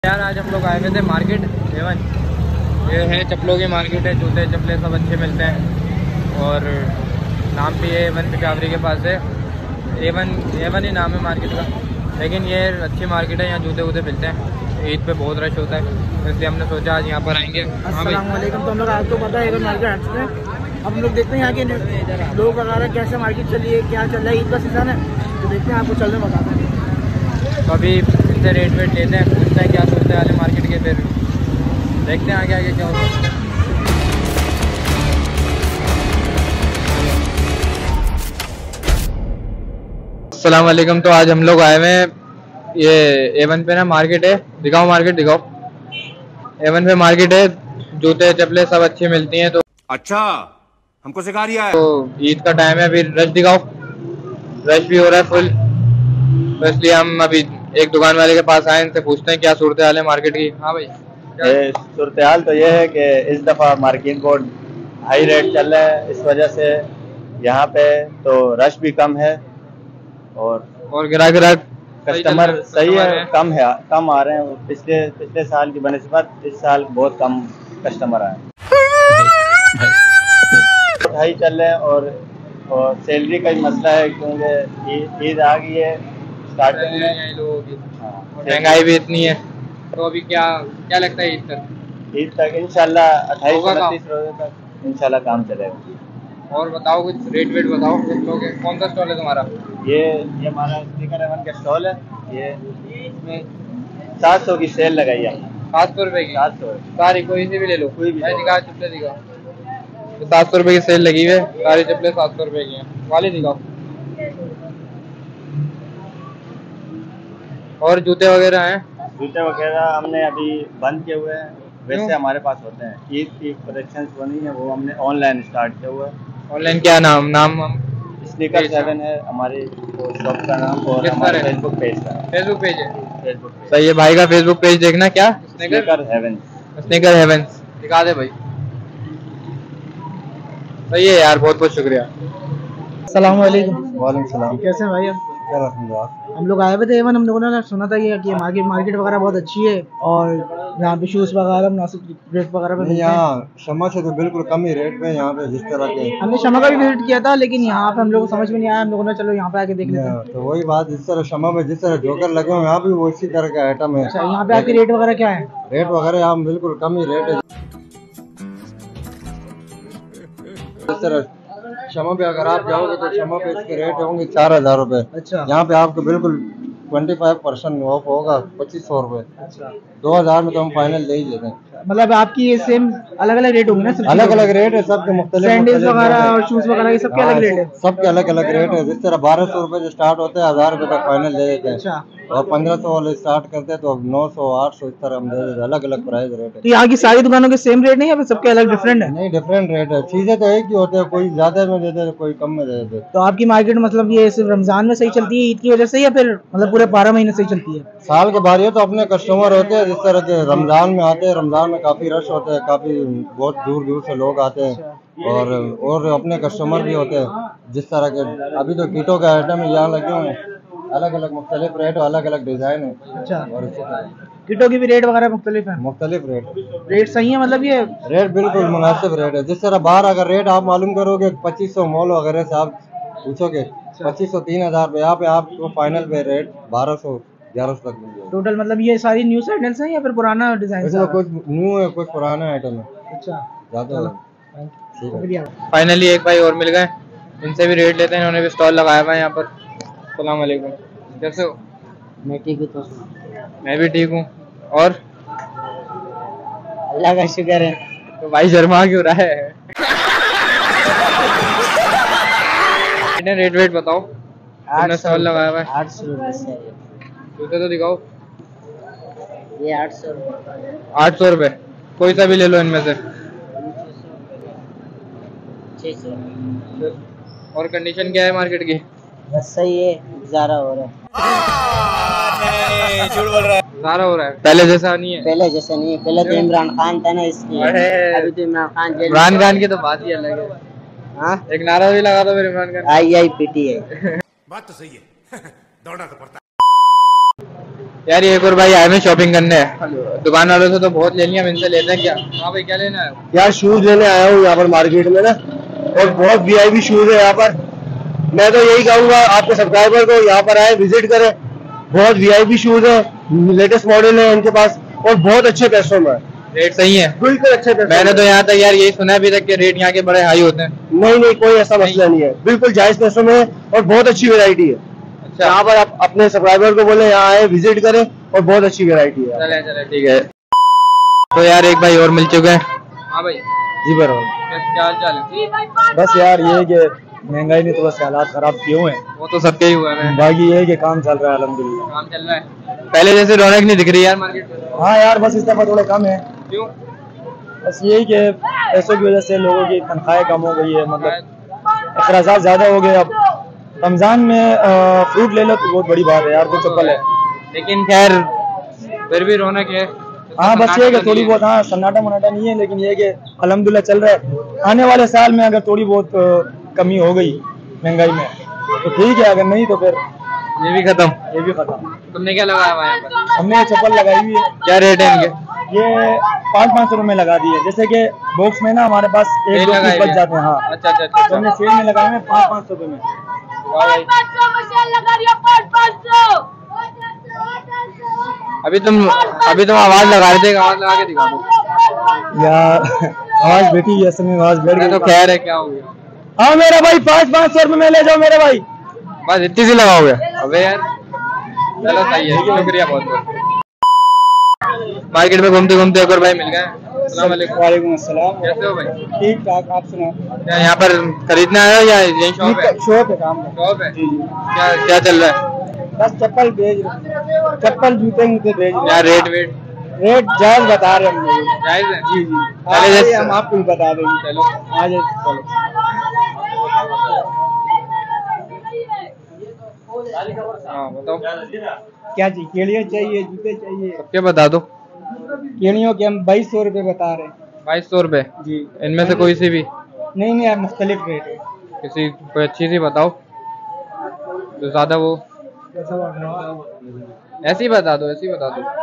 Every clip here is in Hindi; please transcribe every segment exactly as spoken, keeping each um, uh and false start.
यार आज हम लोग आए हुए थे मार्केट एवन। ये है चप्पलों की मार्केट है, जूते चप्पलें सब अच्छे मिलते हैं और नाम भी है एवन पिशावरी के पास है। एवन एवन ही नाम है मार्केट का, लेकिन ये अच्छी मार्केट है, यहाँ जूते वूते मिलते हैं। ईद पे बहुत रश होता है, इसलिए हमने सोचा आज यहाँ पर आएंगे। अस्सलाम वालेकुम। तो हम लोग आज तो पता है एवन मार्केट में अब हम लोग देखते हैं यहाँ के लोग वगैरह कैसे मार्केट चली है, क्या चल रहा है। ईद का सीजन है तो देखते हैं, आपको चलने बताते हैं। तो अभी इनसे रेट वेट लेते हैं, पूछते हैं क्या सोचते हैं मार्केट के, फिर देखते हैं आगे आगे क्या होगा। अस्सलाम वालेकुम। तो आज हम लोग आए हुए हैं ये एवन पे ना मार्केट है, दिखाओ मार्केट दिखाओ। एवन पे मार्केट है, जूते चप्पलें सब अच्छी मिलती हैं। तो अच्छा हमको सिखा रिया है। तो ईद का टाइम है, अभी रश दिखाओ, रश भी हो रहा है फुल। तो इसलिए हम अभी एक दुकान वाले के पास आए, इनसे पूछते हैं क्या सूरत हाल है मार्केट की। हाँ भाई, सूरत हाल तो ये है कि इस दफ़ा मार्केट बहुत हाई रेट चल रहा है, इस वजह से यहाँ पे तो रश भी कम है और और ग्राहक ग्राहक कस्टमर सही है, कम है, कम आ रहे हैं। पिछले पिछले साल की बनिस्बत इस साल बहुत कम कस्टमर आए, हाई चल रहे हैं। और और सैलरी का ही मसला है, क्योंकि ईद आ गई है स्टार्टिंग में, लोगों की महंगाई भी इतनी है। तो अभी क्या क्या लगता है ईद तक? ईद तक इंशाल्लाह अट्ठाईस उनतीस रोजे तक इंशाल्लाह काम चलेगा। और बताओ कुछ रेट वेट बताओ। कौन सा स्टॉल है तुम्हारा? ये ये हमारा स्पीकर एवन का स्टॉल है। ये इसमें सात सौ की सेल लगाई है। सात सौ रुपए की? सात सौ सारी कोई सी भी ले लो, कोई भी दिखा, चप्पलें दिखाओ। तो सात सौ रुपए की सेल लगी हुई है, सारी चप्पलें सात सौ रुपए की हैं। वाली दिखाओ। और जूते वगैरह हैं? जूते वगैरह हमने अभी बंद किए हुए हैं, वैसे हमारे पास होते हैं। ईद की कलेक्शन बनी है, वो हमने ऑनलाइन स्टार्ट किया हुआ है। ऑनलाइन क्या नाम नाम हम स्नीकर सेवन है हमारे शॉप का नाम, और हमारे फेसबुक पेज का फेसबुक पेज है। फेसबुक पेज सही है भाई का फेसबुक पेज देखना। क्या? Sneaker haven. स्नीकर हेवन दिखा दे भाई। सही है यार, बहुत बहुत शुक्रिया। अस्सलाम वालेकुम। वालेकुम सलाम। कैसे हैं भाई आप? अल्हम्दुलिल्लाह। हम लोग आए हुए थे एवन, हम लोगों ने सुना था ये कि मार्केट मार्केट वगैरह बहुत अच्छी है और यहाँ पे शूज़ वगैरह मुनासिब रेट वगैरह पे मिलते हैं। यहाँ शमा से तो बिल्कुल कम ही रेट में यहाँ पे जिस तरह के, हमने शमा का भी विजिट किया था, लेकिन यहाँ पे हम लोग को समझ में नहीं आया। हम लोगों ने चलो यहाँ पे आके देख लेते हैं। तो वही बात, जिस तरह शमा में जिस तरह जोकर लगे हुए यहाँ भी वो इसी तरह का आइटम है। अच्छा, यहाँ पे आके रेट वगैरह क्या है? रेट वगैरह यहाँ बिल्कुल कम ही रेट है। जिस तरह शमा पे अगर आप जाओगे तो शमा पे इसके रेट होंगे चार हजार रूपए। अच्छा, यहाँ पे आपको बिल्कुल ट्वेंटी फाइव परसेंट ऑफ होगा, पच्चीस सौ रूपए। अच्छा, दो हजार में तो हम फाइनल दे ही देते हैं। मतलब आपकी ये सेम अलग अलग रेट होंगे ना? अलग अलग रेट है सबके, मुख्तलिफ सैंडल्स वगैरह और शूज वगैरह ये सबके अलग रेट है? सबके अलग अलग रेट है। जिस तरह बारह सौ रूपये से स्टार्ट होते हैं, हजार रूपए तक फाइनल दे देते हैं। अच्छा, और पंद्रह सौ वाले स्टार्ट करते हैं तो अब नौ सौ आठ सौ इस तरह हम दे देते हैं। अलग अलग प्राइस रेट है। तो यहाँ की सारी दुकानों के सेम रेट नहीं है, सबके अलग डिफरेंट है? नहीं, डिफरेंट रेट है। चीजें तो एक ही होते हैं, कोई ज्यादा में देते हैं, कोई कम में दे देते हैं। तो आपकी मार्केट मतलब ये सिर्फ रमजान में सही चलती है ईद की वजह से, या फिर मतलब पूरे बारह महीने सही चलती है? साल के बाद ये तो अपने कस्टमर होते हैं, जिस तरह के रमजान में आते हैं, रमजान में काफी रश होता है, काफी बहुत दूर दूर से लोग आते हैं। और और अपने कस्टमर भी होते हैं। जिस तरह के अभी तो कीटों के आइटम यहाँ लगे हुए हैं, अलग अलग मुख्तलिफ रेट और अलग अलग डिजाइन है। अच्छा, और इसी तरह किटो की भी रेट वगैरह मुख्तलिफ है? मुख्तलिफ रेट रेट सही है, मतलब ये रेट बिल्कुल मुनासिब रेट है। जिस तरह बाहर अगर रेट आप मालूम करोगे पच्चीस सौ मॉल वगैरह से आप पूछोगे पच्चीस सौ तीन हजार पे, यहाँ पे आपको फाइनल पे रेट बारह सौ ग्यारह सौ तक मिल जाएगा। टोटल मतलब ये सारी न्यू सैंडल्स हैं या फिर पुराना डिजाइन? इसमें कुछ न्यू है, कुछ पुराना आइटम है। अच्छा, ज्यादा शुक्रिया। फाइनली एक भाई और मिल गए, इनसे भी रेट लेते हैं। इन्होंने भी स्टॉल लगाया हुआ है यहाँ पर। अस्सलाम वालेकुम, कैसे हो? मैं ठीक हूँ। तो मैं भी ठीक हूँ। और अल्लाह का शुक्र है। तो भाई शर्मा क्यों रहा है? रेट वेट बताओ। तुमने स्टॉल लगाया हुआ है। आठ सौ रुपये से जूते तो दिखाओ। ये आठ सौ आठ सौ रुपये कोई सा भी ले लो इनमें से। छः सौ। और कंडीशन क्या है मार्केट की? बस सही है, गुजारा हो रहा है। झूठ बोल रहा है। गुजारा हो रहा है, पहले जैसा नहीं है। पहले जैसा नहीं है, पहले तो इमरान खान था ना, इसलिए। अभी तो इमरान खान जेल। इमरान खान की तो बात ही अलग है। हाँ, एक नारा भी लगा दो फिर Imran Khan. I I P T है। बात तो सही है। दौड़ना तो पड़ता है। यार एक और भाई आए हैं शॉपिंग करने, दुकान वालों से तो बहुत ले लिया, इनसे लेते हैं क्या? हाँ भाई क्या लेना है? यार शूज लेने आया हूँ यहाँ पर मार्केट में ना, और बहुत वीआईपी शूज है यहाँ पर। मैं तो यही कहूंगा आपके सब्सक्राइबर को यहाँ पर आए, विजिट करें। बहुत वीआईपी शूज है, लेटेस्ट मॉडल है इनके पास, और बहुत अच्छे पैसों में। रेट सही है? बिल्कुल अच्छे पैसों। मैंने तो यहाँ तक यार यही सुना है अभी तक कि रेट यहाँ के बड़े हाई होते हैं। नहीं नहीं, कोई ऐसा मसला नहीं है, बिल्कुल जायज पैसों में और बहुत अच्छी वेरायटी है। अच्छा, यहाँ पर आप अपने सब्सक्राइबर को बोले यहाँ आए, विजिट करें, और बहुत अच्छी वेरायटी है। चले चले ठीक है। तो यार एक भाई और मिल चुके हैं। हाँ भाई जी बराबर। क्या हाल चाल है? बस यार ये कि महंगाई ने थोड़ा सा हालात खराब किए हुए हैं, वो तो सबके ही हुआ है, बाकी ये कि काम चल रहा है अल्हम्दुलिल्लाह। काम चल रहा है, पहले जैसे रौनक नहीं दिख रही यार मार्केट में। हाँ यार बस इस दफा थोड़ा कम है। क्यों? बस यही कि पैसों की वजह से लोगों की तनख्वाहें कम हो गई है, मतलब अखराजात ज्यादा हो गए। अब रमजान में आ, फ्रूट ले लो तो बहुत बड़ी बात है यार, तो चप्पल है, लेकिन खैर फिर भी रौनक है। हाँ बस ये कि थोड़ी बहुत, हाँ सन्नाटा मनाटा नहीं है, लेकिन ये कि अल्हम्दुलिल्लाह चल रहा है। आने वाले साल में अगर थोड़ी बहुत आ, कमी हो गई महंगाई में तो ठीक है, अगर नहीं तो फिर ये भी खत्म। ये भी खत्म। तुमने क्या लगाया हुआ है यहाँ पर? हमने चप्पल लगाई हुई है। क्या रेट है इनके? ये पाँच पाँच सौ रुपए लगा दिए, जैसे कि बॉक्स में ना हमारे पास एक दो पीस बच जाते हैं। हाँ अच्छा अच्छा अच्छा, तो हमने सेल में लगाए हैं पाँच पाँच सौ रुपए में। अभी तुम अभी तुम आवाज लगा रहे थे, आवाज लगा के दिखा दो यार। आवाज बेटी ये समय आवाज बैठ गई तो खैर है, क्या हो गया? हाँ मेरा भाई पाँच पाँच सौ रुपए में ले जाओ मेरे भाई। बस इतनी सी लगाओगे? अबे यार चलो सही है, शुक्रिया बहुत बहुत। मार्केट में घूमते घूमते एक और भाई मिल गए। अस्सलाम वालेकुम। वालेकुम अस्सलाम। कैसे हो भाई? ठीक ठाक, आप सुनाओ। क्या यहाँ पर खरीदना आया हो या यही शॉप है? शॉप है, काम है। शॉप है। जी जी। क्या क्या चल रहा है? बस चप्पल भेज रहे, चप्पल जूते जूते भेज रहे। यार रेट वेट रेट जायज बता रहे हम लोग। जायज है? जी जी। पहले जैसे हम आपको भी बता देंगे। चलो आ जाए चलो। हाँ बताओ क्या चाहिए? केड़ियाँ चाहिए, जूते चाहिए? सबके बता दो। केड़ियों के हम बाईस सौ रुपए बता रहे हैं। बाईस सौ रुपए जी। इनमें से कोई सी भी? नहीं नहीं यार, मुख्तलिफ रेट है। किसी कोई अच्छी सी बताओ जो ज्यादा वो। ऐसी बता दो, ऐसी बता दो।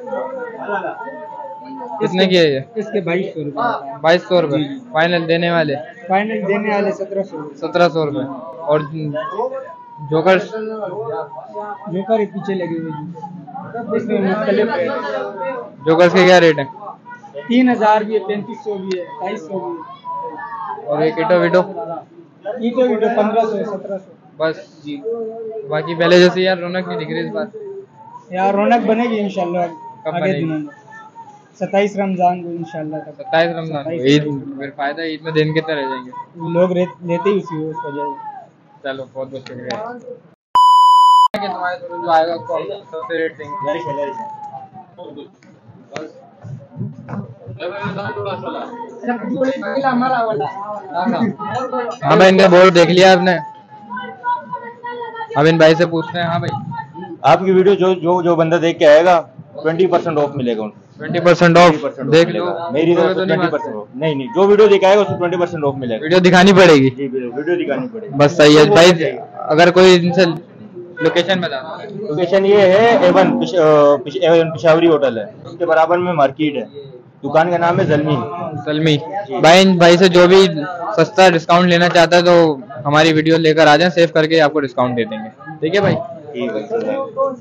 कितने की है ये? इसके बाईस सौ रुपए। बाईस सौ रुपए फाइनल देने वाले? फाइनल देने वाले सत्रह सौ। सत्रह सौ रुपए। और जोकर्स? जोकर पीछे लगे हुए, इसमें मुख्तलिफ रेट। जोकर्स के क्या रेट है? तीन हजार भी है, पैंतीस सौ भी है, बाईस सौ भी है। और एक ईटो वीटो? ईटो वीटो पंद्रह सौ सत्रह सौ बस जी। बाकी पहले जैसे यार रौनक नहीं दिख रही इस बार। यार रौनक बनेगी इंशाल्लाह कब आगे बनेगी? दिनों में। सत्ताईस रमजान को इंशाल्लाह तक। सत्ताईस रमजान को ईद, फिर फायदा ईद में दिन कितने रह जाएंगे? लोग रे, लेते ही उसी उस वजह से। चलो बहुत बहुत शुक्रिया। तुम्हारे थ्रू जो आएगा उसको सबसे रेट देंगे। हाँ भाई इनका बोर्ड देख लिया आपने? अब इन भाई से पूछते हैं। हाँ भाई आपकी वीडियो जो जो जो बंदा देख के आएगा ट्वेंटी परसेंट ऑफ मिलेगा उनको। ट्वेंटी परसेंट ऑफ देख लो। मेरी तरफ से ट्वेंटी परसेंट ऑफ। नहीं नहीं, जो वीडियो दिखाएगा उसको ट्वेंटी परसेंट ऑफ मिलेगा। वीडियो दिखानी पड़ेगी? जी वीडियो दिखानी पड़ेगी। बस सही है भाई। अगर कोई इनसे लोकेशन बता दो। लोकेशन ये है एवन पिश, पिश, एवन पिशावरी होटल है, उसके बराबर में मार्केट है। दुकान का नाम है जलमी। सलमी भाई। इन भाई से जो भी सस्ता डिस्काउंट लेना चाहता है तो हमारी वीडियो लेकर आ जाए, सेव करके आपको डिस्काउंट दे देंगे। ठीक है भाई? ठीक है।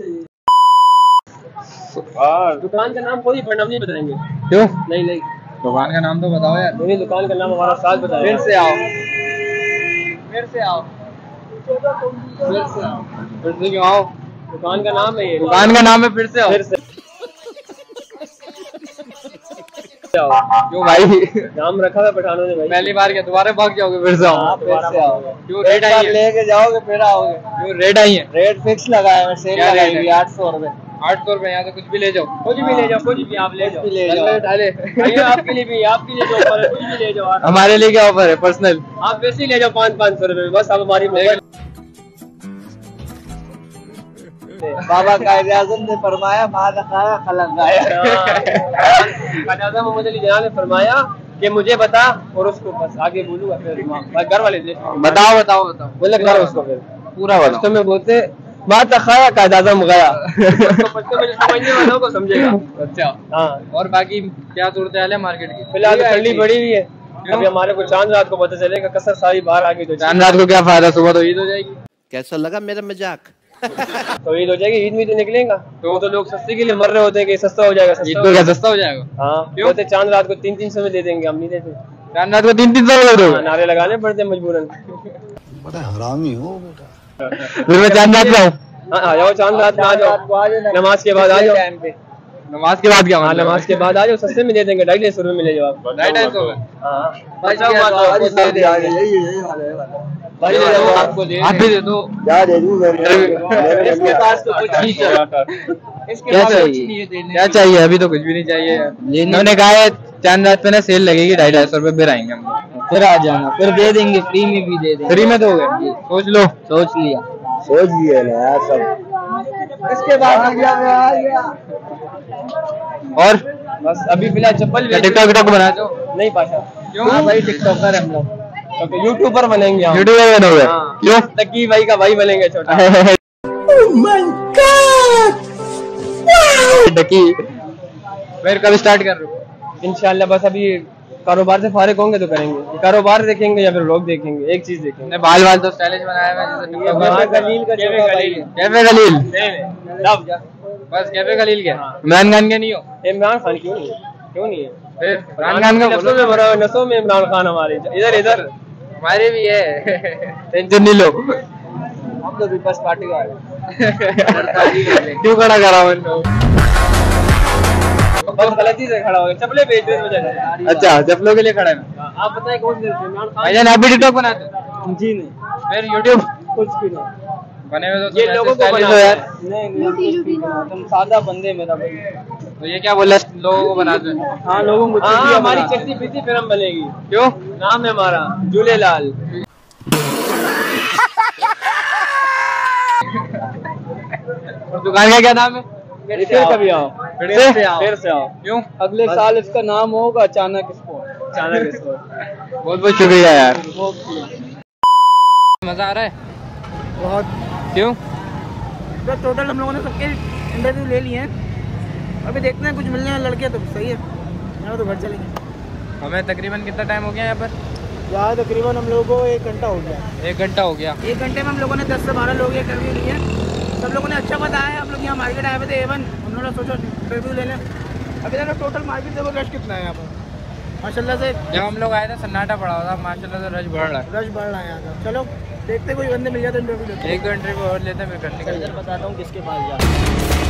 दुकान का नाम कोई नाम नहीं बताएंगे। क्यों? नहीं नहीं, दुकान का नाम तो बताओ यार। मेरी दुकान का नाम हमारा साथ बताया। फिर से आओ, फिर से आओ, फिर से आओ, फिर से क्यों आओ? दुकान का नाम है ये। दुकान का नाम है, फिर से आओ। फिर से क्यों भाई? नाम रखा था पठानों ने भाई। पहली बार क्या दोबारा भाग जाओगे? फिर से आओ, फिर से आओ। क्यों? रेट आई है? लेके जाओगे फिर आओगे। क्यों रेट आई है? रेट फिक्स लगाया है, सेल क्या लगाई रेट हुई है? आठ सौ रुपए। आठ सौ रुपए। यहाँ से कुछ भी ले जाओ। कुछ भी ले जाओ, कुछ भी आप ले जाओ। ले जाओ। डाले भैया आपके लिए भी, आपके लिए जो ऑफर है कुछ भी ले जाओ। हमारे लिए क्या ऑफर है पर्सनल? आप वैसे ही ले जाओ पाँच पाँच सौ रुपए, बस आप हमारी मोबाइल। बाबा कायदे आज़म ने फरमाया बाद खाया खलक गाया। क़ायद-ए-आज़म मोहम्मद अली जिन्ना ने फरमाया कि मुझे बता और उसको बस आगे बोलूंगा फिर घर वाले दे। बताओ बताओ बताओ। बोले करो उसको फिर पूरा बताओ। तो मैं बोलते बात खाया कायद आज़म गया। समझने वालों को समझेगा। अच्छा हाँ, और बाकी क्या सूरत हाल है मार्केट की? फिलहाल ठंडी पड़ी हुई है। अभी हमारे को चांद रात को पता चलेगा, कसर सारी बाहर आ गई तो चांद रात को क्या फायदा, सुबह तो ईद हो जाएगी। कैसा लगा मेरा मजाक? तो ईद हो जाएगी, ईद में तो निकलेगा। तो तो लोग सस्ते के लिए मर रहे होते हैं कि सस्ता हो जाएगा, ईद को क्या सस्ता हो जाएगा? हाँ, बोलते चांद रात को तीन तीन सौ में दे देंगे, हम नहीं देते। चांद रात को तीन तीन सौ में दे हाँ, नारे लगाने पड़ते हैं मजबूरन। बड़ा हरामी हो बेटा। फिर मैं चांद रात में आऊँ? हाँ, आ जाओ चांद रात में, आ जाओ नमाज के बाद आ जाओ। नमाज के बाद क्या? हाँ, नमाज के बाद आ जाओ, सस्ते में दे देंगे, ढाई ढाई सौ रुपये मिले जाओ आप। ढाई ढाई सौ में? हाँ, आपको दे दे दो। क्या दे दूं मैं? इसके पास तो कुछ नहीं चला। क्या चाहिए? क्या चाहिए? अभी तो कुछ भी नहीं चाहिए। इन्होंने कहा है चांद रात पे ना सेल लगेगी, ढाई ढाई सौ रुपए फिर आएंगे हम। फिर आ जाना, फिर दे देंगे, फ्री में भी दे देंगे। फ्री में दोगे? सोच लो। सोच लिया, सोच लिए ना यार सब। इसके बाद आ गया। और बस अभी फिलहाल चप्पल टिकटॉक विकटॉक बना दो। नहीं पाशा। क्यों? हाँ भाई, टिकटॉकर हम लोग, तो यूट्यूबर बनेंगे हम। यूट्यूबर बनोगे? हाँ। क्यों? तकी भाई का भाई बनेंगे छोटा। डकी फिर कब स्टार्ट कर रहे हो? इंशाल्लाह बस अभी कारोबार से फारिग होंगे तो करेंगे। कारोबार देखेंगे या फिर लोग देखेंगे, एक चीज देखेंगे। बाल बाल तो स्टाइलिश बनाया हुआ है जैसे टिकटॉक। गलील का छोटा भाई है। कैफे खलील? लब। बस कैफे खलील क्या? इमरान खान के नहीं हो? इमरान खान क्यों नहीं है? क्यों नहीं है? फिर इमरान खान का नसों में भरा हुआ, नसों में इमरान खान हमारे। इधर इधर हमारे भी है। टेंशन नहीं लो। हम तो विपक्ष पार्टी का क्यों खड़ा करा मैंने? बस गलती से खड़ा हो गया, चपले बेच रहे हैं। अच्छा, चप्पलों के लिए खड़ा है। आप बताएं कौन से इमरान खान? भाईजान आप भी टिकटॉक बनाते हो? जी नहीं, फिर यूट्यूब कुछ भी नहीं। बने हुए तो ये तुम लोगों ऐसे को stylish बनाते हो यार। हैं। नहीं नहीं, हम कुछ भी नहीं बनाते, हम सादा बंदे मेरा भाई। तो ये क्या बोला लोगों को बनाते हैं? हाँ, लोगों को हाँ, हमारी चट्टी पीती फिल्म बनेगी। क्यों? नाम है हमारा झूलेलाल। और दुकान का क्या नाम है? फिर से कभी आओ, फिर से आओ, फिर से आओ। क्यों? अगले साल इसका नाम होगा अचानक स्पोर्ट। अचानक स्पोर्ट। बहुत बहुत शुक्रिया यार। मजा आ रहा है बहुत। क्यों? तो टोटल हम लोगों ने सबके इंटरव्यू ले लिए हैं, अभी देखते हैं कुछ मिलने हैं लड़के तो सही है, यहाँ तो घर चलेंगे। हमें तकरीबन कितना टाइम हो गया यहाँ पर? यहाँ तकरीबन हम लोगों को एक घंटा हो गया। एक घंटा हो गया। एक घंटे में हम लोगों ने दस से बारह लोग इंटरव्यू लिए, सब लोगों ने अच्छा बताया है। हम लोग यहाँ मार्केट आए हुए थे एवन, हम लोगों ने सोचा इंटरव्यू ले लें। अभी तक टोटल मार्केट से वो रश कितना है यहाँ पर माशाल्लाह से? जब हम लोग आए थे सन्नाटा पड़ा हुआ था, माशाल्लाह से रश बढ़ रहा है। रश बढ़ रहा है यहाँ का। चलो देखते कोई बंदे मिल जाते इंटरव्यू लेते। एक दो इंटरव्यू और लेते हैं फिर घर निकल। बताता हूँ किसके पास जा।